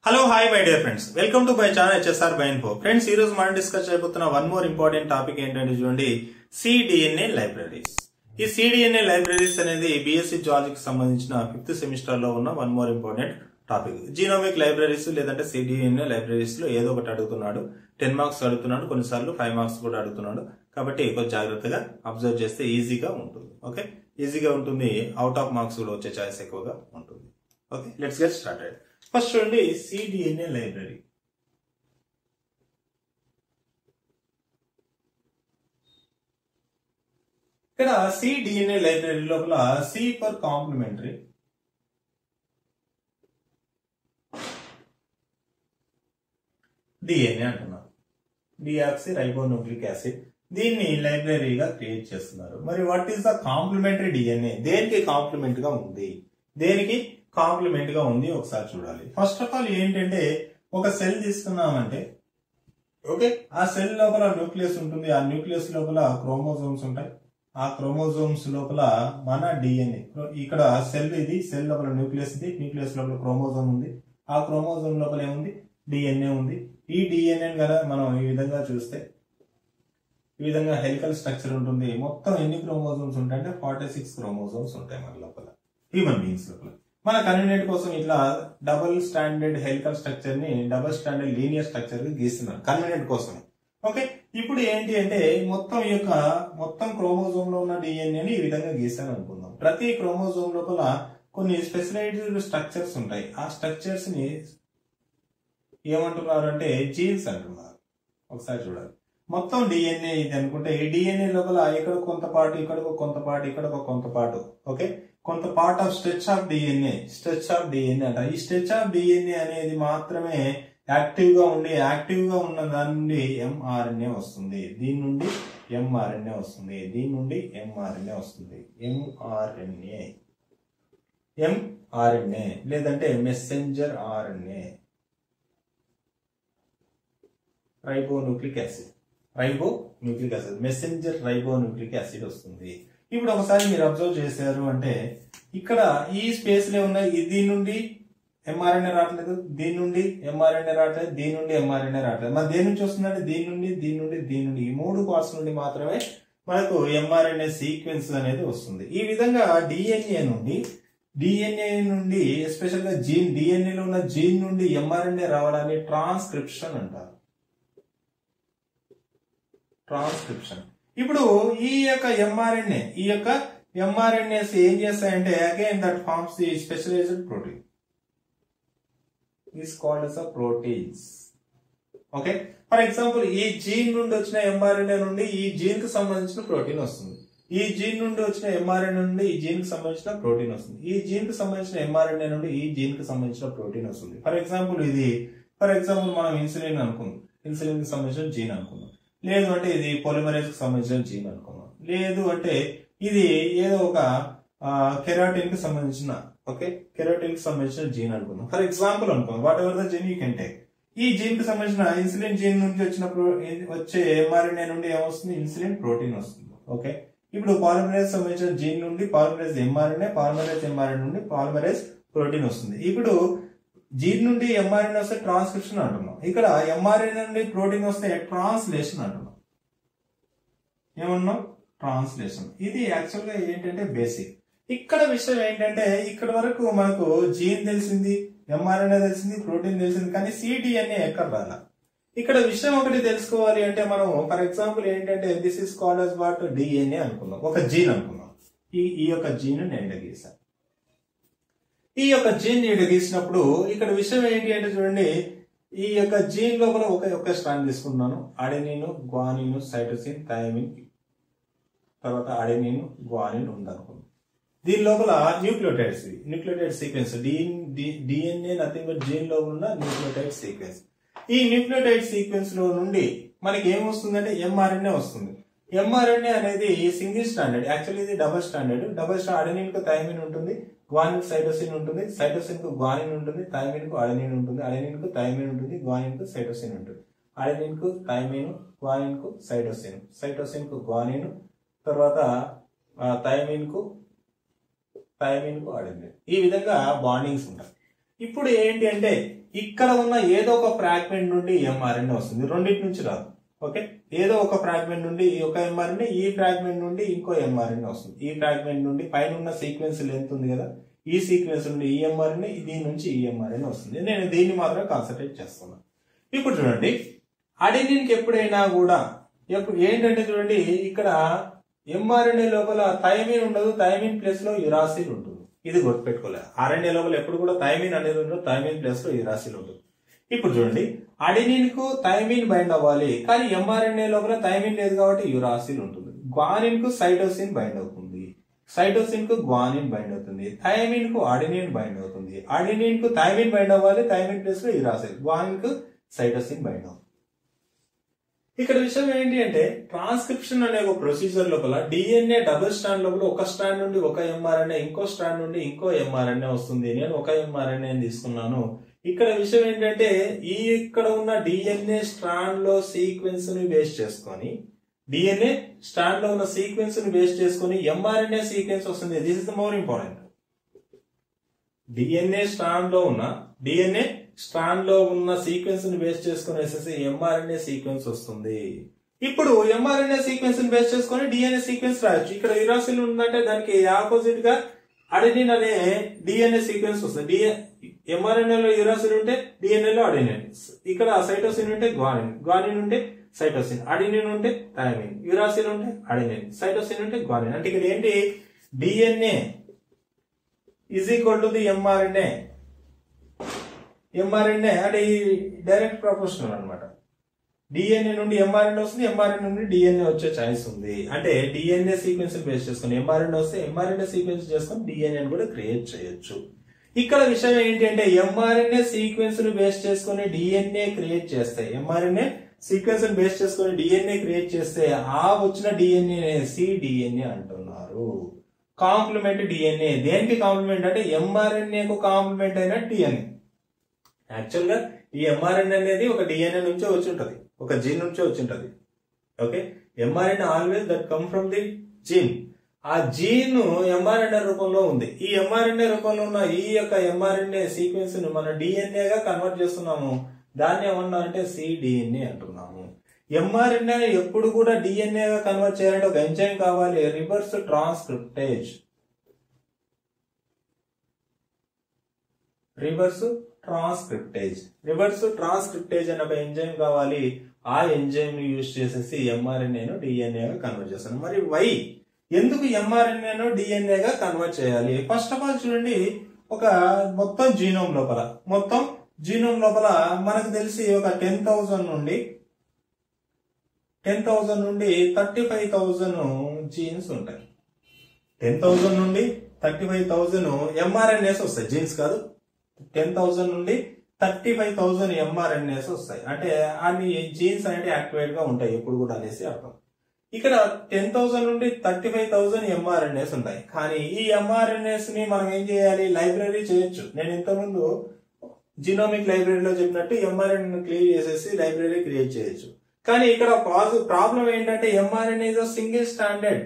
Hello, hi my dear friends. Welcome to my channel HSR by Info. Friends, ఈ రోజు మనం discuss చేయబోతున్న one more important topic ఏంటంటే చూడండి cDNA లైబ్రరీస్. ఈ cDNA లైబ్రరీస్ అనేది BSc Geology కి సంబంధించిన 5th సెమిస్టర్ లో ఉన్న one more important topic. Genomic libraries లేదంటే cDNA లైబ్రరీస్ లో ఏదో ఒకటి అడుగుతున్నాడు. 10 మార్క్స్ అడుగుతున్నాడు, కొన్నిసార్లు 5 మార్క్స్ కూడా అడుగుతున్నాడు. కాబట్టి కొంచెం జాగ్రత్తగా అబ్జర్వ్ చేస్తే ఈజీగా ఉంటుంది. ఓకే, ఈజీగా ఉంటుంది. అవుట్ ఆఫ్ మార్క్స్ కూడా వచ్చే ఛాయిస్ ఎక్కువగా ఉంటుంది. Okay, let's get started. First చూడండి cDNA లైబ్రరీ. ఇక్కడ cDNA లైబ్రరీ లోపల C ఫర్ కాంప్లిమెంటరీ, DNA అంటున్నారు, డిఆక్సీ రైబోన్యూక్లిక్ యాసిడ్. దీన్ని లైబ్రరీగా క్రియేట్ చేస్తున్నారు. మరి what is the complementary DNA? దేనికి కాంప్లిమెంట్ గా ఉంది? దేనికి కాంప్లిమెంట్ గా ఉంది ఒకసారి చూడాలి. ఫస్ట్ ఆఫ్ ఆల్ ఏంటంటే ఒక సెల్ తీసుకున్నామంటే ఓకే, ఆ సెల్ లోపల న్యూక్లియస్ ఉంటుంది. ఆ న్యూక్లియస్ లోపల క్రోమోజోమ్స్ ఉంటాయి. ఆ క్రోమోజోమ్స్ లోపల మన DNA, ఇక్కడ సెల్, ఇది సెల్ లోపల న్యూక్లియస్, ఇది న్యూక్లియస్ లోపల క్రోమోజోమ్ ఉంది. ఆ క్రోమోజోమ్ లోపల ఏముంది? DNA ఉంది. ఈ DNA కదా మనం ఈ విధంగా చూస్తే ఈ విధంగా హెలికల్ స్ట్రక్చర్ ఉంటుంది. మొత్తం ఎన్ని క్రోమోజోమ్స్ ఉంటాయంటే 46 క్రోమోజోమ్స్ ఉంటాయి మన లోపల, హ్యూమన్ బీయింగ్స్ లోపల. మన కన్వీనియంట్ కోసం ఇట్లా డబుల్ స్టాండర్డ్ హెలికల్ స్ట్రక్చర్ ని డబుల్ స్టాండర్డ్ లీనియర్ స్ట్రక్చర్ గా గీస్తున్నారు కన్వీనియంట్ కోసం. ఓకే, ఇప్పుడు ఏంటి అంటే మొత్తం క్రోమోజోమ్ లో ఉన్న డిఎన్ఏని ఈ విధంగా గీసాను అనుకుందాం. ప్రతి క్రోమోజోమ్ లోపల కొన్ని స్పెషలైజ్డ్ స్ట్రక్చర్స్ ఉంటాయి. ఆ స్ట్రక్చర్స్ ని ఏమంటున్నారు అంటే జీన్స్ అంటున్నారు. ఒకసారి చూడాలి. మొత్తం డిఎన్ఏ ఇది అనుకుంటే ఈ డిఎన్ఏ లోపల ఇక్కడ కొంత పార్ట్, ఇక్కడ కొంత పార్ట్, ఇక్కడ కొంత పార్ట్, ఓకే, కొంత part of stretch of DNA అంట. ఈ స్ట్రెచ్ ఆఫ్ డిఎన్ఏ అనేది మాత్రమే యాక్టివ్ గా ఉన్న దాని నుండి ఎంఆర్ఎన్ఏ వస్తుంది. దీని నుండి ఎంఆర్ఎన్ఏ వస్తుంది. దీని నుండి ఎంఆర్ఎన్ఏ వస్తుంది. ఎంఆర్ఎన్ఏ లేదంటే messenger RNA, ribonucleic acid, messenger ribonucleic acid వస్తుంది. ఇప్పుడు ఒకసారి మీరు అబ్జర్వ్ చేశారు అంటే ఇక్కడ ఈ స్పేస్ లో ఉన్న దీని నుండి ఎంఆర్ఎన్ఏ రావట్లేదు, దీని నుండి ఎంఆర్ఎన్ఏ రావట్లేదు, దీని నుండి ఎంఆర్ఎన్ఏ రావట్లేదు. మరి దేని నుంచి వస్తుందంటే దీని నుండి ఈ 3 పార్ట్స్ నుండి మాత్రమే మనకు ఎంఆర్ఎన్ఏ సీక్వెన్స్ అనేది వస్తుంది. ఈ విధంగా డిఎన్ఏ నుండి ఎస్పెషల్ గా డిఎన్ఏ లో ఉన్న జీన్ నుండి ఎంఆర్ఎన్ఏ రావడాన్ని ట్రాన్స్క్రిప్షన్ అంటారు. ఇప్పుడు ఈ యొక్క ఎంఆర్ఎన్ఏస్ ఏం చేస్తాయంటే again that forms the specialised protein is called as a proteins. Okay, for example ఈ జీన్ నుండి వచ్చిన ఎంఆర్ఎన్ఏ నుండి ఈ జీన్ కి సంబంధించిన ప్రోటీన్ వస్తుంది. ఈ జీన్ నుండి వచ్చిన ఎంఆర్ఎన్ఏ నుండి ఈ జీన్ కి సంబంధించిన ప్రోటీన్ వస్తుంది. ఈ జీన్ కి సంబంధించిన ఎంఆర్ఎన్ఏ నుండి ఈ జీన్ కి సంబంధించిన ప్రోటీన్ వస్తుంది. ఫర్ ఎగ్జాంపుల్ మనం ఇన్సులిన్ అనుకుందాం. ఇన్సులిన్ కి సంబంధించిన జీన్ అనుకుందాం. లేదు అంటే ఇది పొలిమరేజ్ కి సంబంధించిన జీన్ అనుకున్నాం. లేదు అంటే ఇది ఏదో ఒక కెరాటిన్ కి సంబంధించిన జీన్ అనుకున్నాం. ఫర్ ఎగ్జాంపుల్ అనుకున్నాం, whatever the gene you can take. ఈ జీన్ కి సంబంధించిన ఇన్సులిన్ జీన్ నుంచి వచ్చే ఎంఆర్ఎన్ఏ నుండి ఏమొస్తుంది? ఇన్సులిన్ ప్రోటీన్ వస్తుంది. ఓకే, ఇప్పుడు పాలిమరేజ్ సంబంధించిన జీన్ నుండి పాలిమరేజ్ ఎంఆర్ఎన్ఏ నుండి పాలిమరేజ్ ప్రోటీన్ వస్తుంది. ఇప్పుడు జీన్ నుండి ఎంఆర్ఎన్ఏ వస్తే ట్రాన్స్క్రిప్షన్ అంటున్నాం. ఇక్కడ ఎంఆర్ఎన్ఏ నుండి ప్రోటీన్ వస్తే ట్రాన్స్లేషన్ అంటున్నాం. ఏమన్నాం? ట్రాన్స్లేషన్. ఇది యాక్చువల్ గా ఏంటంటే బేసిక్. ఇక్కడ విషయం ఏంటంటే ఇక్కడ వరకు మనకు జీన్ తెలిసింది, ఎంఆర్ఎన్ఏ తెలిసింది, ప్రోటీన్ తెలిసింది, కానీ cDNA ఎక్కడ రాలా. ఇక్కడ విషయం ఒకటి తెలుసుకోవాలి అంటే మనం ఫర్ ఎగ్జాంపుల్ ఏంటంటే this is called as what DNA అనుకున్నాం, ఒక జీన్ అనుకున్నాం. ఈ యొక్క జీన్ నేను గీసాను. ఈ యొక్క జీన్ గీసినప్పుడు ఇక్కడ విషయం ఏంటి అంటే చూడండి, ఈ యొక్క జీన్ లోపల ఒక స్ట్రాండ్ తీసుకున్నాను. అడెనిన్, గ్వానిన్, సైటోసిన్, థైమిన్, తర్వాత అడెనిన్, గ్వానిన్ ఉందనుకున్నాను. దీని లోపల nucleotide sequence, DNA nothing but gene లో ఉన్న న్యూక్లియోటైడ్ సీక్వెన్స్. ఈ న్యూక్లియోటైడ్ సీక్వెన్స్ లో నుండి మనకి ఏమొస్తుందంటే ఎంఆర్ఎన్ఏ వస్తుంది. ఎంఆర్ఎన్ఏ అనేది సింగిల్ స్టాండర్డ్, యాక్చువల్లీ ఇది డబుల్ స్టాండర్డ్. అడెనిన్ కు థైమిన్ ఉంటుంది, గ్వానిన్ సైటోసిన్ ఉంటుంది, సైటోసిన్ కు గ్వానిన్ ఉంటుంది, థైమిన్ కు అడెనిన్ ఉంటుంది, అడెనిన్ కు థైమిన్ ఉంటుంది, గ్వానిన్ కు సైటోసిన్ ఉంటుంది, అడెనిన్ కు థైమిన్, గ్వానిన్ కు సైటోసిన్ కు గ్వానిన్, తర్వాత థైమిన్ కు అడెనిన్. ఈ విధంగా బాండింగ్స్ ఉంటాయి. ఇప్పుడు ఏంటి అంటే ఇక్కడ ఉన్న ఏదో ఒక ఫ్రాగ్మెంట్ నుండి ఎంఆర్ఎన్ఏ వస్తుంది, రెండింటి నుంచి రాదు. ఓకే, ఏదో ఒక ఫ్రాగ్మెంట్ నుండి ఒక ఎంఆర్ఎన్ఏ, ఈ ఫ్రాగ్మెంట్ నుండి ఇంకో ఎంఆర్ఎన్ఏ వస్తుంది. ఈ ఫ్రాగ్మెంట్ నుండి పైన ఉన్న సీక్వెన్స్ లెంత్ ఉంది కదా, ఈ సీక్వెన్స్ నుండి ఈ ఎంఆర్ఎన్ఏ, దీని నుంచి ఈ ఎంఆర్ఎన్ఏ వస్తుంది. నేను దీన్ని మాత్రం కాన్సన్ట్రేట్ చేస్తున్నాను. ఇప్పుడు చూడండి, అడెనిన్ కి ఎప్పుడైనా కూడా ఏంటంటే చూడండి, ఇక్కడ ఎంఆర్ఎన్ఏ లోపల థైమిన్ ఉండదు, థైమిన్ ప్లేస్ లో యురాసిల్ ఉంటుంది. ఇది గుర్తుపెట్టుకోలేదు. ఆర్ఎన్ఏ లోపల ఎప్పుడు కూడా థైమిన్ అనేది ఉండదు, థైమిన్ ప్లేస్ లో యురాసిల్ ఉంటుంది. ఇప్పుడు చూడండి, అడెనిన్ కు థైమిన్ బైండ్ అవ్వాలి, కానీ ఎంఆర్ఎన్ఏ లోపల థైమిన్ లేదు కాబట్టి యురాసిల్ ఉంటుంది. గ్వానిన్ కు సైటోసిన్ బైండ్ అవుతుంది, సైటోసిన్ కు గ్వానిన్ బైండ్ అవుతుంది, థైమిన్ కు అడెనిన్ బైండ్ అవుతుంది, అడెనిన్ కు థైమిన్ బైండ్ అవ్వాలి, థైమిన్ ప్లేస్ లో యురాసిల్, గ్వానిన్ కు సైటోసిన్ బైండ్ అవుతుంది. ఇక్కడ విషయం ఏంటి అంటే, ట్రాన్స్క్రిప్షన్ అనే ఒక ప్రొసీజర్ లోపల డిఎన్ఏ డబుల్ స్ట్రాండ్ లోపల ఒక స్ట్రాండ్ నుండి ఒక ఎంఆర్ఎన్ఏ, ఇంకో స్ట్రాండ్ నుండి ఇంకో ఎంఆర్ఎన్ఏ వస్తుంది. నేను ఒక ఎంఆర్ఎన్ఏ తీసుకున్నాను. ఇక్కడ విషయం ఏంటంటే, ఇక్కడ ఉన్న డిఎన్ఏ స్ట్రాండ్ లో సీక్వెన్స్ ని బేస్ చేసుకొని, డిఎన్ఏ స్ట్రాండ్ లో ఉన్న సీక్వెన్స్ ని బేస్ చేసుకొని ఎంఆర్ఎన్ఏ సీక్వెన్స్ వస్తుంది. This is the more important. DNA strand లో ఉన్న సీక్వెన్స్ ని బేస్ చేసుకుని ఎంఆర్ఎన్ఏ సీక్వెన్స్ వస్తుంది. ఇప్పుడు ఎంఆర్ఎన్ఏ సీక్వెన్స్ ని బేస్ చేసుకుని డిఎన్ఏ సీక్వెన్స్ రాయొచ్చు. ఇక్కడ యురాసిల్ ఉందంటే దానికి ఆపోజిట్ గా అడెనిన్ అనే డిఎన్ఏ సీక్వెన్స్ వస్తుంది. ఎంఆర్ఎన్ఏ లో యురాసిల్ ఉంటే డిఎన్ఏ లో అడెనిన్, ఇక్కడ సైటోసిన్ ఉంటే గ్వానిన్, గ్వానిన్ ఉంటే సైటోసిన్, అడెనిన్ ఉంటే థైమిన్, యురాసిల్ ఉంటే అడెనిన్, సైటోసిన్ ఉంటే గ్వానిన్. అంటే ఇక్కడ ఏంటి, DNA is equal to the mRNA. MRNA అంటే ఈ డైరెక్ట్ ప్రపోర్షనల్ అనమాట. డిఎన్ఏ నుండి ఎంఆర్ఎన్ఏ వస్తుంది, ఎంఆర్ఎన్ఏ నుండి డిఎన్ఏ వచ్చే ఛాయిస్ ఉంది. అంటే డిఎన్ఏ సీక్వెన్స్ బేస్ చేసుకుని ఎంఆర్ఎన్ఏ వస్తే ఎంఆర్ఎన్ఏ సీక్వెన్స్ చేసుకుని డిఎన్ఏ కూడా క్రియేట్ చేయొచ్చు. ఇక్కడ విషయం ఏంటి అంటే, ఎంఆర్ఎన్ఏ సీక్వెన్స్ ను బేస్ చేసుకుని డిఎన్ఏ క్రియేట్ చేస్తే, ఎంఆర్ఎన్ఏ సీక్వెన్స్ ను బేస్ చేసుకుని డిఎన్ఏ క్రియేట్ చేస్తే ఆ వచ్చిన డిఎన్ఏ సిడిఎన్ఏ అంటున్నారు. కాంప్లిమెంట్ డిఎన్ఏ దేనికి కాంప్లిమెంట్ అంటే ఎంఆర్ఎన్ఏ కు కాంప్లిమెంట్ అయిన డిఎన్ఏ. యాక్చువల్ గా ఈ ఎంఆర్ఎన్ఏ అనేది ఒక డిఎన్ఏ నుంచే వచ్చి ఉంటది, ఒక జీన్ నుంచే వచ్చి ఉంటది. Okay, mRNA always that come from the gene. ఆ జీన్ ఎంఆర్ఎన్ఏ రూపంలో ఉంది. ఈ ఎంఆర్ఎన్ఏ రూపంలో ఉన్న ఈ యొక్క ఎంఆర్ఎన్ఏ సీక్వెన్స్ ను మనం డిఎన్ఏ గా కన్వర్ట్ చేస్తున్నాము. దాన్ని ఏమన్నా అంటే సిడిఎన్ఏ అంటున్నాము. ఎంఆర్ఎన్ఏ ఎప్పుడు కూడా డిఎన్ఏ గా కన్వర్ట్ చేయాలంటే ఒక ఎంజైమ్ కావాలి, రివర్స్ ట్రాన్స్క్రిప్టేజ్. రివర్స్ ట్రాన్స్క్రిప్టేజ్ అనే ఒక ఎంజైమ్ కావాలి. ఆ ఎంజైమ్ ని యూజ్ చేసేసి ఎంఆర్ఎన్ఏను డిఎన్ఏ గా కన్వర్ట్ చేస్తాను. మరి వై, ఎందుకు ఎంఆర్ఎన్ఏను డిఎన్ఏ గా కన్వర్ట్ చేయాలి? ఫస్ట్ ఆఫ్ ఆల్ చూడండి, ఒక మొత్తం జీనోమ్ లోపల మనకు తెలిసి ఒక 10,000 నుండి 35,000 జీన్స్ ఉంటాయి. 10,000 నుండి 35,000 ఎంఆర్ఎన్ఏస్ వస్తాయి, జీన్స్ కాదు. 10,000 నుండి 35,000 ఎంఆర్ఎన్ఏస్ వస్తాయి. అంటే అన్ని జీన్స్ అనేవి యాక్టివేట్ గా ఉంటాయి ఎప్పుడు కూడా అనేసి అర్థం. ఇక్కడ 10,000 నుండి 35,000 ఎంఆర్ఎన్ఏస్ ఉంటాయి. కానీ ఈ ఎంఆర్ఎన్ఏస్ ని మనం ఏం చేయాలి, లైబ్రరీ చేయొచ్చు. నేను ఇంతకుముందు జీనోమిక్ లైబ్రరీలో చెప్పినట్టు ఎంఆర్ఎన్ఏ క్లియర్ చేసేసి లైబ్రరీ క్రియేట్ చేయొచ్చు. కానీ ఇక్కడ ప్రాబ్లం ఏంటంటే, mRNA is a single standard.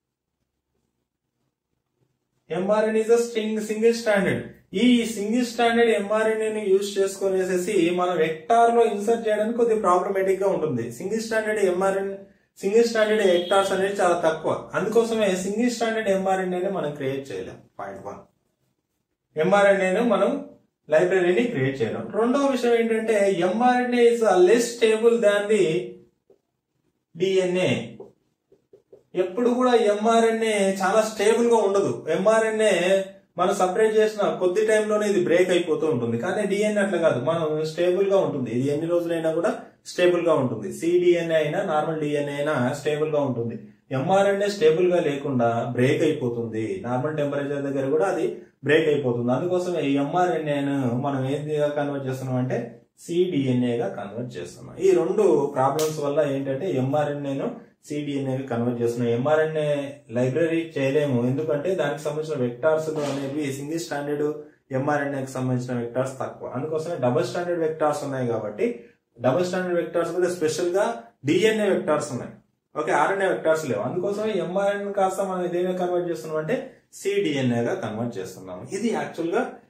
ఈ సింగిల్ స్టాండర్డ్ ఎంఆర్ఎన్ఏని యూజ్ చేసుకునేసి మనం వెక్టార్ లో ఇన్సర్ట్ చేయడానికి కొద్దిగా ప్రాబ్లమేటిక్ గా ఉంటుంది. సింగిల్ స్టాండర్డ్ వెక్టార్స్ అనేది చాలా తక్కువ. అందుకోసమే సింగిల్ స్టాండర్డ్ ఎంఆర్ఎన్ఏని మనం క్రియేట్ చేయలేం. పాయింట్ 1, ఎంఆర్ఎన్ఏను మనం లైబ్రరీని క్రియేట్ చేయడం. రెండవ విషయం ఏంటంటే, mRNA is less stable than the DNA. ఎప్పుడు కూడా ఎంఆర్ఎన్ఏ చాలా స్టేబుల్ గా ఉండదు. ఎంఆర్ఎన్ఏ మనం సపరేట్ చేసిన కొద్ది టైంలోనే ఇది బ్రేక్ అయిపోతూ ఉంటుంది. కానీ డిఎన్ఏ అట్లా కాదు, మనం స్టేబుల్ గా ఉంటుంది. ఇది ఎన్ని రోజులైనా కూడా స్టేబుల్ గా ఉంటుంది. సిడిఎన్ఏ అయినా నార్మల్ డిఎన్ఏ అయినా స్టేబుల్ గా ఉంటుంది. ఎంఆర్ఎన్ఏ స్టేబుల్ గా లేకుండా బ్రేక్ అయిపోతుంది. నార్మల్ టెంపరేచర్ దగ్గర కూడా అది బ్రేక్ అయిపోతుంది. అందుకోసం ఈ ఎంఆర్ఎన్ఏను మనం ఏది కన్వర్ట్ చేస్తున్నాం అంటే సిడిఎన్ఏ గా కన్వర్ట్ చేస్తున్నాం. ఈ రెండు ప్రాబ్లమ్స్ వల్ల ఏంటంటే ఎంఆర్ఎన్ఏను సిడిఎన్ఏ గా కన్వర్ట్ చేస్తున్నాం. ఎంఆర్ఎన్ఏ లైబ్రరీ చేయలేము, ఎందుకంటే దానికి సంబంధించిన వెక్టార్స్ అనేవి సింగిల్ స్టాండర్డ్ ఎంఆర్ఎన్ఏకి సంబంధించిన వెక్టార్స్ తక్కువ. అందుకోసమే డబుల్ స్టాండర్డ్ వెక్టార్స్ ఉన్నాయి కాబట్టి, డబుల్ స్టాండర్డ్ వెక్టార్స్ కూడా స్పెషల్ గా డిఎన్ఏ వెక్టార్స్ ఉన్నాయి. ఓకే, ఆర్ఎన్ఏ వెక్టార్స్ లేవు. అందుకోసమే ఎంఆర్ఎన్ఏ కాస్త మనం దేనిగా కన్వర్ట్ చేస్తున్నాం అంటే సిడిఎన్ఏ గా కన్వర్ట్ చేస్తున్నాం. ఇది యాక్చువల్ గా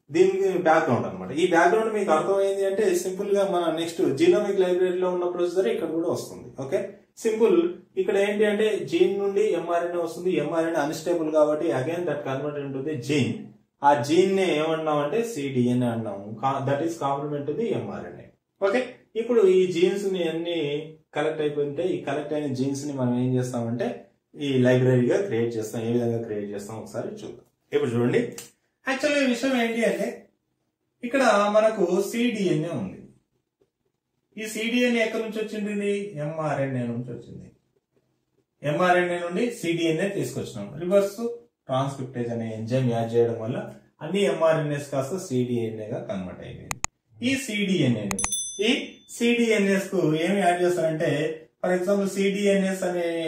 దీనికి బ్యాక్గ్రౌండ్ అనమాట. ఈ బ్యాక్గ్రౌండ్ మీకు అర్థమైంది అంటే సింపుల్ గా మన నెక్స్ట్ జీనోమిక్ లైబ్రరీలో ఉన్న ప్రొసీజర్ ఇక్కడ కూడా వస్తుంది. Okay, simple. ఇక్కడ ఏంటి అంటే జీన్ నుండి ఎంఆర్ఎన్ఏ వస్తుంది. ఎంఆర్ఎన్ఏ అన్స్టేబుల్ కాబట్టి again that converted into the gene. ఆ జీన్ ని ఏమన్నాం అంటే సిడిఎన్ఏ అన్నాము. That is complement to the mRNA. Okay, ఇప్పుడు ఈ జీన్స్ ని అన్ని కలెక్ట్ అయిపోయింటే ఈ కలెక్ట్ అయిన జీన్స్ ని మనం ఏం చేస్తామంటే ఈ లైబ్రరీగా క్రియేట్ చేస్తాం. ఏ విధంగా క్రియేట్ చేస్తాం ఒకసారి చూద్దాం. ఇప్పుడు చూడండి, యాక్చువల్గా ఈ విషయం ఏంటి అంటే ఇక్కడ మనకు సిడిఎన్ఏ ఉంది. ఈ సిడిఎన్ఏ ఎక్కడి నుంచి వచ్చింది? ఎంఆర్ఎన్ఏ నుంచి వచ్చింది. ఎంఆర్ఎన్ఏ నుండి సిడిఎన్ఏ తీసుకొచ్చినాం. రివర్స్ ట్రాన్స్క్రిప్టేజ్ అనే ఎంజైమ్ యాడ్ చేయడం వల్ల అన్ని ఎంఆర్ఎన్ఏస్ కాస్త సిడిఎన్ఏగా కన్వర్ట్ అయిపోయింది. ఈ సిడిఎన్ఏస్ కు ఏమి యాడ్ చేస్తారంటే ఫర్ ఎగ్జాంపుల్ సిడిఎన్ఎస్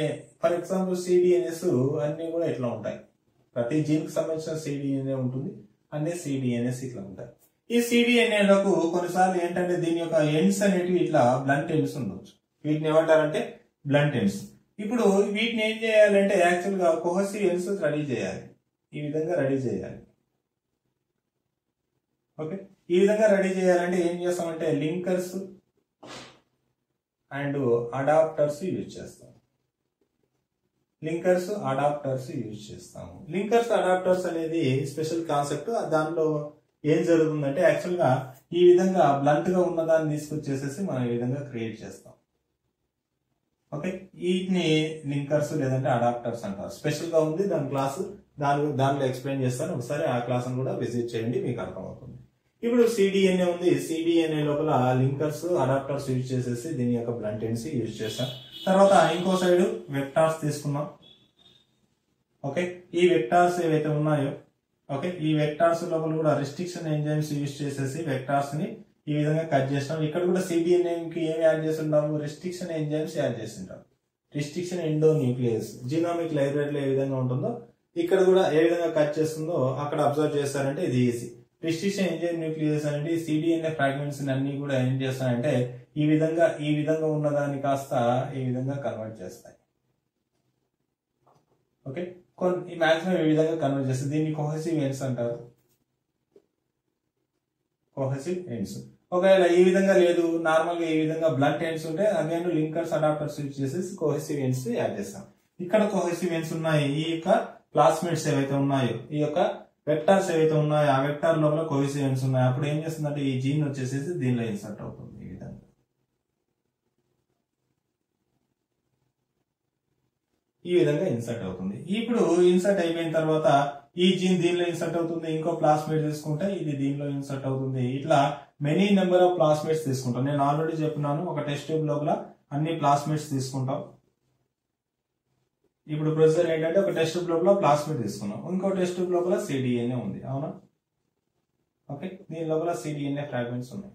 అన్ని కూడా ఇట్లా ఉంటాయి. ప్రతి జీన్ కి సంబంధించిన సిడిఎన్ఏ ఉంటుంది. అన్ని సిడిఎన్ఎస్ ఇట్లా ఉంటాయి. ఈ సిడిఎన్ఏలకు కొన్నిసార్లు ఏంటంటే దీని యొక్క ఎండ్స్ అనేటివి ఇట్లా బ్లంట్ ఎండ్స్ ఉండొచ్చు. వీటిని ఏమంటారంటే బ్లంట్ ఎండ్స్. ఇప్పుడు వీటిని ఏం చేయాలంటే యాక్చువల్ గా కోహెసివ్ ఎండ్స్ రెడీ చేయాలి. ఈ విధంగా రెడీ చేయాలి. ఓకే, ఈ విధంగా రెడీ చేయాలంటే ఏం చేస్తామంటే లింకర్స్ అండ్ అడాప్టర్స్ యూజ్ చేస్తాం. లింకర్స్ అడాప్టర్స్ అనేది స్పెషల్ కాన్సెప్ట్. దానిలో ఏం జరుగుతుందంటే యాక్చువల్ గా ఈ విధంగా బ్లంట్ గా ఉన్నదాన్ని తీసుకొచ్చేసేసి మనం ఈ విధంగా క్రియేట్ చేస్తాం. ఓకే, వీటిని లింకర్స్ లేదంటే అడాప్టర్స్ అంటారు. స్పెషల్ గా ఉంది దాని క్లాస్, దానిలో ఎక్స్ప్లెయిన్ చేస్తాను. ఒకసారి ఆ క్లాస్ కూడా విజిట్ చేయండి, మీకు అర్థమవుతుంది. ఇప్పుడు సిడిఎన్ఏ ఉంది. సిడిఎన్ఏ లోపల లింకర్స్ అడాప్టర్స్ యూజ్ చేసేసి దీని యొక్క బ్లంట్ ఎండ్స్ యూజ్ చేస్తాం. తర్వాత ఇంకో సైడ్ వెక్టార్స్ తీసుకున్నాం. ఓకే, ఈ వెక్టార్స్ ఏవైతే ఉన్నాయో ఓకే, ఈ వెక్టార్స్ లోపల కూడా రెస్ట్రిక్షన్ ఎంజైమ్స్ యూజ్ చేసేసి వెక్టార్స్ ని ఈ విధంగా కట్ చేస్తాం. ఇక్కడ కూడా సిడిఎన్ఏ కి ఏమి యాడ్ చేస్తుంటాము? రెస్ట్రిక్షన్ ఎంజైమ్స్ యాడ్ చేస్తుంటాం. రెస్ట్రిక్షన్ ఎండో న్యూక్లియస్ జీనోమిక్ లైబ్రరీలో ఏ విధంగా ఉంటుందో ఇక్కడ కూడా ఏ విధంగా కట్ చేస్తుందో అక్కడ అబ్జర్వ్ చేస్తారంటే ఇది ఈజీ. రెస్ట్రిక్షన్ ఎంజైమ్ న్యూక్లియస్ అనేది సిడిఎన్ఏ ఫ్రాగ్మెంట్స్ అన్ని కూడా ఏం చేస్తాయంటే ఈ విధంగా ఉన్నదాన్ని కాస్త ఈ విధంగా కన్వర్ట్ చేస్తాయి. ఓకే, ఈ మాక్సిమం ఈ విధంగా కన్వర్ట్ చేస్తుంది. దీన్ని కోహెసివ్ ఎండ్స్ అంటారు. Cohesive ends. ఒకవేళ ఈ విధంగా లేదు, నార్మల్ గా ఈ విధంగా బ్లంట్ ఎండ్స్ ఉంటే అగైన్ లింకర్స్ అడాప్టర్స్ యూజ్ చేసేసి కోహెసివ్ ఎండ్స్ యాడ్ చేస్తాం. ఇక్కడ కోహెసివ్ ఎండ్స్ ఉన్నాయి. ఈ యొక్క ప్లాస్మిడ్స్ ఏవైతే ఉన్నాయో, ఈ యొక్క వెక్టార్స్ ఏవైతే ఉన్నాయో ఆ వెక్టార్ లోపల కోహెసివ్ ఎండ్స్ ఉన్నాయి. అప్పుడు ఏం చేస్తుందంటే ఈ జీన్ వచ్చేసేసి దీనిలో ఇన్సర్ట్ అవుతుంది. ఈ విధంగా ఇన్సర్ట్ అవుతుంది. ఇప్పుడు ఇన్సర్ట్ అయిపోయిన తర్వాత ఈ జీన్ దీనిలో ఇన్సర్ట్ అవుతుంది. ఇంకో ప్లాస్మిడ్ తీసుకుంటే ఇది దీనిలో ఇన్సర్ట్ అవుతుంది. ఇట్లా మెనీ నెంబర్ ఆఫ్ ప్లాస్మిడ్స్ తీసుకుంటాం. నేను ఆల్రెడీ చెప్పినాను, ఒక టెస్ట్ ట్యూబ్ లోపల అన్ని ప్లాస్మిడ్స్ తీసుకుంటాం. ఇప్పుడు ప్రొసీజర్ ఏంటంటే ఒక టెస్ట్ ట్యూబ్ లోపల ప్లాస్మిడ్ తీసుకున్నాం, ఇంకో టెస్ట్ ట్యూబ్ లోపల సిడిఎన్ఏ ఉంది. అవునా? ఓకే, దీని లోపల సిడిఎన్ఏ ఫ్రాగ్మెంట్స్ ఉన్నాయి.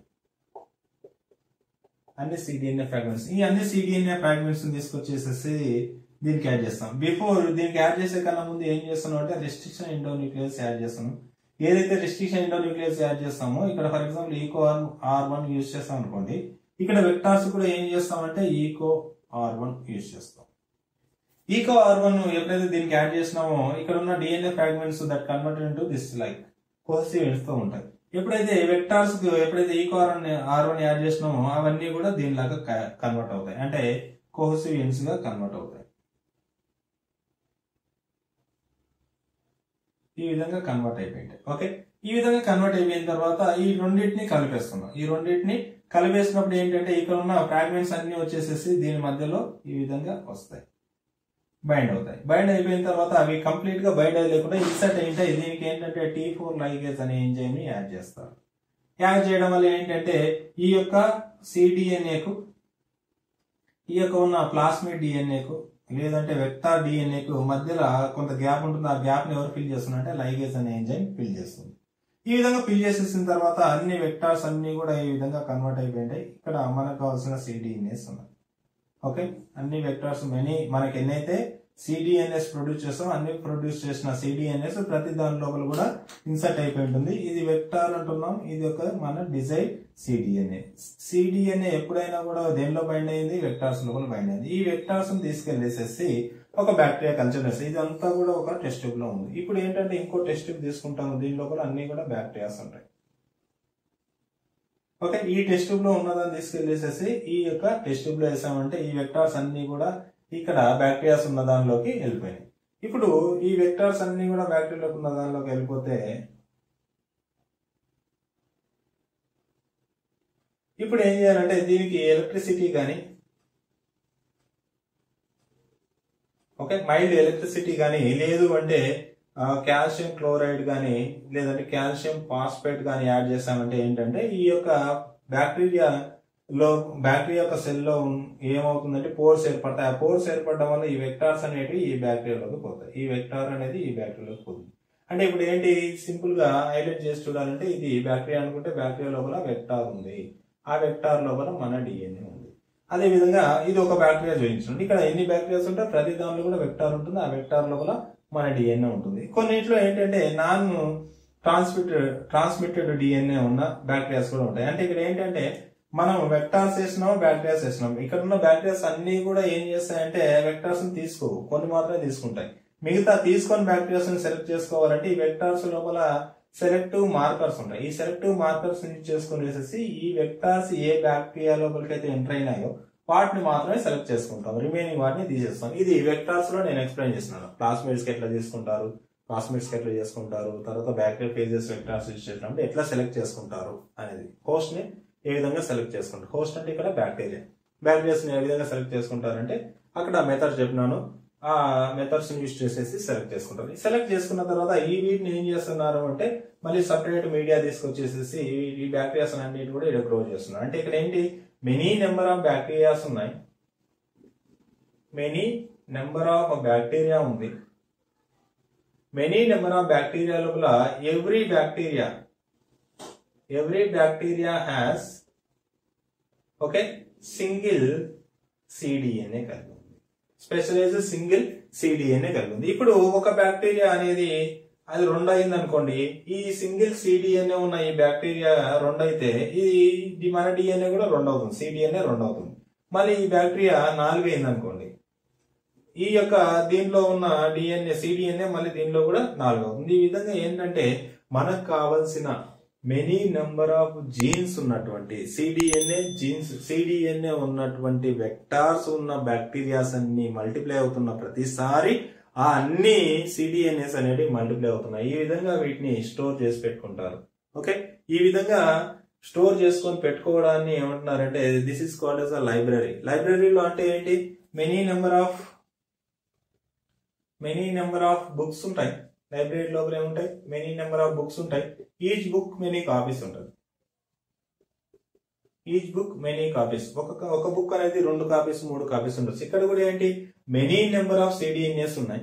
అన్ని సిడిఎన్ఏ ఫ్రాగ్మెంట్స్. ఈ అన్ని సిడిఎన్ఏ ఫ్రాగ్మెంట్స్ తీసుకొచ్చేసేసి దీనికి యాడ్ చేస్తాం. బిఫోర్ దీనికి యాడ్ చేసే కన్నా ముందు ఏం చేస్తున్నాం అంటే రెస్ట్రిక్షన్ ఎండోన్యూక్లియస్ యాడ్ చేస్తాం. ఏదైతే రెస్ట్రిక్షన్ ఎండోన్యూక్లియస్ యాడ్ చేస్తామో ఇక్కడ for example eco R1 use చేస్తాం అనుకోండి. ఇక్కడ వెక్టార్స్ కూడా ఏం చేస్తామంటే ఈకో R1 యూజ్ చేస్తాం. ఈకో R1 ఎప్పుడైతే దీనికి యాడ్ చేసినామో ఇక్కడ ఉన్న DNA fragments that converted into this like cohesive ends తో ఉంటాయి. ఎప్పుడైతే వెక్టార్స్ ఎప్పుడైతే ఈకో R1 యాడ్ చేసినామో అవన్నీ కూడా దీనిలాగా కన్వర్ట్ అవుతాయి, అంటే కోహెసివ్ ఎండ్స్ గా కన్వర్ట్ అవుతాయి. ఈ విధంగా కన్వర్ట్ అయిపోయింది. ఓకే, ఈ విధంగా కన్వర్ట్ అయిపోయిన తర్వాత ఈ రెండింటిని కలిపేస్తున్నాం. ఈ రెండింటిని కలిపేసినప్పుడు ఏంటంటే ఇక్కడ ఉన్న ఫ్రాగ్మెంట్స్ అన్ని వచ్చేసేసి దీని మధ్యలో ఈ విధంగా వస్తాయి, బైండ్ అవుతాయి. బైండ్ అయిపోయిన తర్వాత అవి కంప్లీట్ గా బైండ్ అయ్యలేకుండా ఇన్సర్ట్ అయింటే దీనికి ఏంటంటే T4 లైగేజ్ అనే ఎంజైమ్ ని యాడ్ చేస్తారు. యాడ్ చేయడం వల్ల ఏంటంటే ఈ యొక్క సిడిఎన్ఏకు ఈ యొక్క ఉన్న ప్లాస్మిడ్ డిఎన్ఏకు లేదంటే వెక్టార్ డిఎన్ఏకు మధ్యలో కొంత గ్యాప్ ఉంటుంది. ఆ గ్యాప్ ని ఎవరు ఫిల్ చేస్తున్నారంటే లైగేజ్ అనే ఎంజైమ్ ఫిల్ చేస్తుంది. ఈ విధంగా ఫిల్ చేసేసిన తర్వాత అన్ని వెక్టార్స్ అన్ని కూడా ఈ విధంగా కన్వర్ట్ అయిపోయింటాయి. ఇక్కడ మనకు కావాల్సిన సిడిఎన్ఏస్ ఉన్నాయి. ఓకే, అన్ని వెక్టార్స్ మనకి ఎన్నైతే సిడిఎన్ఎస్ ప్రొడ్యూస్ చేస్తాం అన్ని ప్రొడ్యూస్ చేసిన సిడిఎన్ఎస్ ప్రతి దాని లోపల కూడా ఇన్సర్ట్ అయిపోయి ఉంటుంది. ఇది వెక్టార్ అంటున్నాం, ఇది ఒక మన డిజైర్ సిడిఎన్ఏ. సిడిఎన్ఏ ఎప్పుడైనా కూడా దేనిలో బైండ్ అయింది? వెక్టార్స్ లోపల బైండ్ అయింది. ఈ వెక్టార్స్ తీసుకెళ్లేసేసి ఒక బ్యాక్టీరియా కల్చర్ చేస్తాం. ఇదంతా కూడా ఒక టెస్ట్ ట్యూబ్ లో ఉంది. ఇప్పుడు ఏంటంటే ఇంకో టెస్ట్ ట్యూబ్ తీసుకుంటాము, దీని లోపల అన్ని కూడా బ్యాక్టీరియాస్ ఉంటాయి. ఓకే, ఈ టెస్ట్ ట్యూబ్ లో ఉన్నదాన్ని తీసుకెళ్లేసేసి ఈ యొక్క టెస్ట్ ట్యూబ్ లో వేసామంటే ఈ వెక్టార్స్ అన్ని కూడా ఇక్కడ బ్యాక్టీరియాస్ ఉన్న దానిలోకి వెళ్ళిపోయినాయి. ఇప్పుడు ఈ వెక్టార్స్ అన్ని కూడా బ్యాక్టీరియాలోకి ఉన్న దానిలోకి వెళ్ళిపోతే ఇప్పుడు ఏం చేయాలంటే దీనికి ఎలక్ట్రిసిటీ కానీ, ఓకే, మైల్డ్ ఎలక్ట్రిసిటీ కానీ, లేదు అంటే కాల్షియం క్లోరైడ్ కానీ, లేదంటే కాల్షియం ఫాస్ఫేట్ కానీ యాడ్ చేసామంటే ఏంటంటే ఈ యొక్క బ్యాక్టీరియా యొక్క సెల్ లో ఏమవుతుందంటే పోర్స్ ఏర్పడతాయి. ఆ పోర్స్ ఏర్పడడం వల్ల ఈ వెక్టార్స్ అనేవి ఈ బ్యాక్టీరియాలోకి పోతాయి. ఈ వెక్టార్ అనేది ఈ బ్యాక్టీరియాలోకి పోతుంది. అంటే ఇప్పుడు ఏంటి, సింపుల్ గా హైలైట్ చేసి చూడాలంటే ఇది బ్యాక్టీరియా అనుకుంటే బ్యాక్టీరియా లోపల వెక్టార్ ఉంది, ఆ వెక్టార్ లోపల మన డిఎన్ఏ ఉంది. అదే విధంగా ఇది ఒక బ్యాక్టీరియా చూపించండి. ఇక్కడ ఎన్ని బ్యాక్టీరియాస్ ఉంటాయి, ప్రతి దానిలో కూడా వెక్టార్ ఉంటుంది, ఆ వెక్టార్ లోపల మన డిఎన్ఏ ఉంటుంది. కొన్నిట్లో ఏంటంటే నాన్ ట్రాన్స్మిటెడ్ డిఎన్ఏ ఉన్న బ్యాక్టీరియాస్ కూడా ఉంటాయి. అంటే ఇక్కడ ఏంటంటే మనం వెక్టార్స్ వేసినాము, బ్యాక్టీరియాస్ వేసినాము. ఇక్కడ ఉన్న బ్యాక్టీరియాస్ అన్ని కూడా ఏం చేస్తాయంటే వెక్టార్స్ ని తీసుకోవు, కొన్ని మాత్రమే తీసుకుంటాయి. మిగతా తీసుకొని బ్యాక్టీరియాస్ ని సెలెక్ట్ చేసుకోవాలంటే ఈ వెక్టార్స్ లోపల సెలెక్టివ్ మార్కర్స్ ఉంటాయి. ఈ సెలెక్టివ్ మార్కర్స్ యూజ్ చేసుకుని వేసేసి ఈ వెక్టార్స్ ఏ బ్యాక్టీరియా లోపలికైతే ఎంటర్ అయినాయో వాటిని మాత్రమే సెలెక్ట్ చేసుకుంటాం, రిమైనింగ్ వాటిని తీసేస్తాం. ఇది వెక్టార్స్ లో నేను ఎక్స్ప్లెయిన్ చేస్తున్నాను. ప్లాస్మిడ్స్ కి ఎట్లా తీసుకుంటారు, ప్లాస్మిడ్స్ కి ఎట్లా చేసుకుంటారు, తర్వాత బ్యాక్టీరియా ఫేజెస్ వెక్టార్స్ యూజ్ చేసినప్పుడు ఎట్లా సెలెక్ట్ చేసుకుంటారు అనేది, హోస్ట్ ని ఏ విధంగా సెలెక్ట్ చేసుకుంటారు. హోస్ట్ అంటే ఇక్కడ బ్యాక్టీరియాస్ ని ఏ విధంగా సెలెక్ట్ చేసుకుంటారంటే అక్కడ మెథడ్స్ చెప్పినాను, ఆ మెథడ్స్ యూజ్ చేసేసి సెలెక్ట్ చేసుకుంటారు. సెలెక్ట్ చేసుకున్న తర్వాత ఈ వీటిని ఏం చేస్తున్నారు అంటే మళ్ళీ సపరేట్ మీడియా తీసుకొచ్చేసేసి ఈ బ్యాక్టీరియాస్ అన్నిటి కూడా ఇక్కడ గ్రో చేస్తున్నారు. అంటే ఇక్కడ ఏంటి, మెనీ నెంబర్ ఆఫ్ బ్యాక్టీరియాస్ ఉన్నాయి, మెనీ నెంబర్ ఆఫ్ బ్యాక్టీరియా ఉంది. మెనీ నెంబర్ ఆఫ్ బ్యాక్టీరియా లోపల every bacteria has okay single cDNA కలిగి ఉంది, స్పెషలైజ్ సింగిల్ సిడిఎన్ఏ కలిగి ఉంది. ఇప్పుడు ఒక బ్యాక్టీరియా అనేది అది 2 అయింది అనుకోండి, ఈ సింగిల్ సిడిఎన్ఏ ఉన్న ఈ బ్యాక్టీరియా 2 అయితే ఇది మన డిఎన్ఏ కూడా 2 అవుతుంది, సిడిఎన్ఏ 2 అవుతుంది. మళ్ళీ ఈ బ్యాక్టీరియా 4 అయింది అనుకోండి, ఈ యొక్క దీంట్లో ఉన్న డిఎన్ఏ సిడిఎన్ఏ మళ్ళీ దీనిలో కూడా 4 అవుతుంది. ఈ విధంగా ఏంటంటే మనకు కావలసిన మెనీ నెంబర్ ఆఫ్ జీన్స్ ఉన్నటువంటి సిడిఎన్ఏ ఉన్నటువంటి వెక్టార్స్ ఉన్న బ్యాక్టీరియాస్ అన్ని మల్టిప్లై అవుతున్న ప్రతిసారి ఆ అన్ని సిడిఎన్ఏస్ అనేవి మల్టిప్లై అవుతున్నాయి. ఈ విధంగా వీటిని స్టోర్ చేసి పెట్టుకుంటారు. ఓకే, ఈ విధంగా స్టోర్ చేసుకొని పెట్టుకోవడాన్ని ఏమంటున్నారంటే this is called as a library. లైబ్రరీలో అంటే ఏంటి, మెనీ నెంబర్ ఆఫ్ బుక్స్ ఉంటాయి. లైబ్రరీ లోపల ఏముంటాయి, మెనీ నెంబర్ ఆఫ్ బుక్స్ ఉంటాయి. ఈచ్ బుక్ మెనీ కాపీస్ ఉంటుంది. ఈచ్ బుక్ మెనీ కాపీస్, ఒక బుక్ అనేది 2 కాపీస్ 3 కాపీస్ ఉండొచ్చు. ఇక్కడ కూడా ఏంటి, మెనీ నెంబర్ ఆఫ్ సిడిఎన్ఏస్ ఉన్నాయి,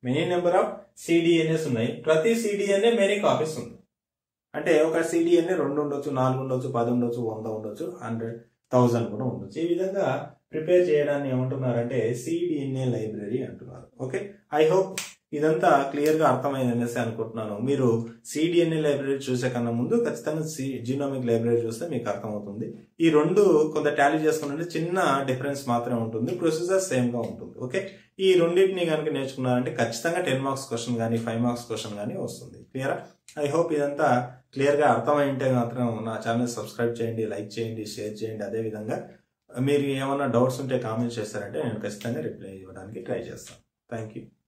ప్రతి సిడిఎన్ఏ మెనీ కాపీస్ ఉంది. అంటే ఒక సిడిఎన్ఏ 2 ఉండొచ్చు, 4 ఉండొచ్చు, 10 ఉండొచ్చు, 100 ఉండొచ్చు, 100,000 కూడా ఉండొచ్చు. ఈ విధంగా ప్రిపేర్ చేయడాన్ని ఏమంటున్నారంటే సిడిఎన్ఏ లైబ్రరీ అంటున్నారు. ఓకే, ఐ హోప్ ఇదంతా క్లియర్ గా అర్థమైందనేసి అనుకుంటున్నాను. మీరు సిడిఎన్ఏ లైబ్రరీ చూసే కన్నా ముందు ఖచ్చితంగా జీనోమిక్ లైబ్రరీ చూస్తే మీకు అర్థమవుతుంది. ఈ 2 కొంత టాలీ చేసుకుంటే చిన్న డిఫరెన్స్ మాత్రమే ఉంటుంది, ప్రొసీజర్ సేమ్ గా ఉంటుంది. ఓకే, ఈ రెండింటిని కనుక నేర్చుకున్నారంటే ఖచ్చితంగా 10 మార్క్స్ క్వశ్చన్ కానీ 5 మార్క్స్ క్వశ్చన్ కానీ వస్తుంది. క్లియరా? ఐ హోప్ ఇదంతా క్లియర్ గా అర్థమైంటే మాత్రం నా ఛానల్ సబ్స్క్రైబ్ చేయండి, లైక్ చేయండి, షేర్ చేయండి. అదే విధంగా మీరు ఏమైనా డౌట్స్ ఉంటే కామెంట్ చేస్తారంటే నేను ఖచ్చితంగా రిప్లై ఇవ్వడానికి ట్రై చేస్తాను. Thank you.